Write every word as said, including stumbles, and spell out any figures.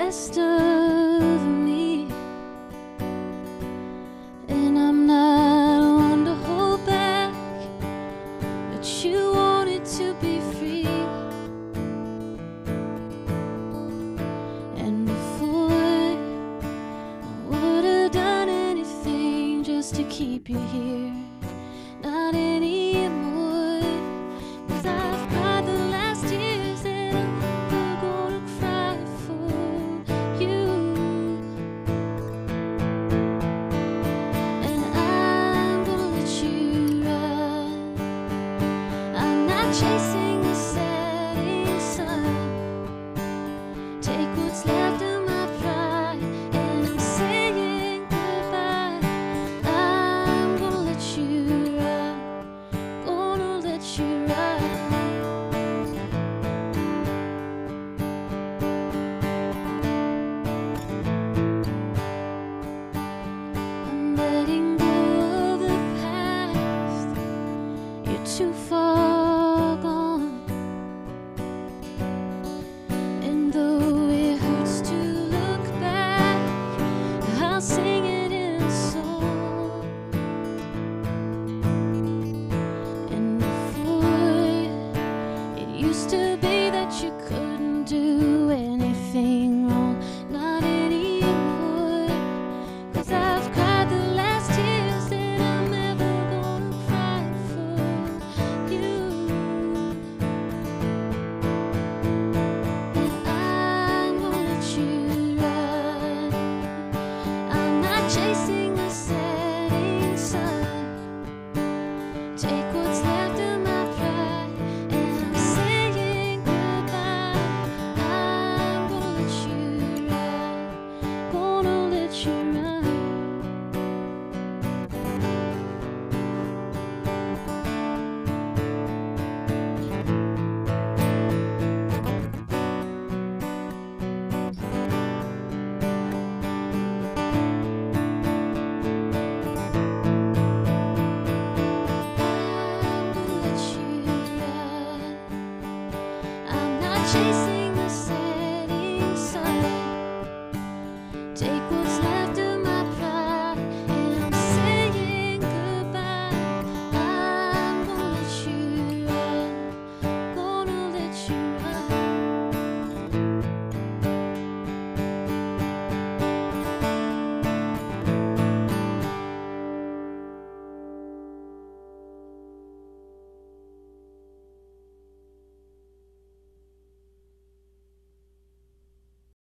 best of me, and I'm not one to hold back, but you wanted to be free. And before I would have done anything just to keep you here, not anymore, 'cause I've cried the last tears that I'm never gonna cry for you. And I'm gonna let you run. I'm not chasing the setting sun. Take what's left of my pride, and I'm saying goodbye. I'm gonna let you run, gonna let you run. I'm letting go of the past, you're too far gone. And though it hurts to look back, I'll sing it in a song. And before, it used to be that you couldn't do anything wrong, not anymore, 'cause I've cried the last tears that I'm ever gonna cry for you. And I'm gonna let you run. I'm not chasing the setting sun. Take what's left of my pride, and I'm saying goodbye. I'm gonna let you run, gonna let you run. I'm gonna let you run. I'm not chasing the setting sun. Take what's left of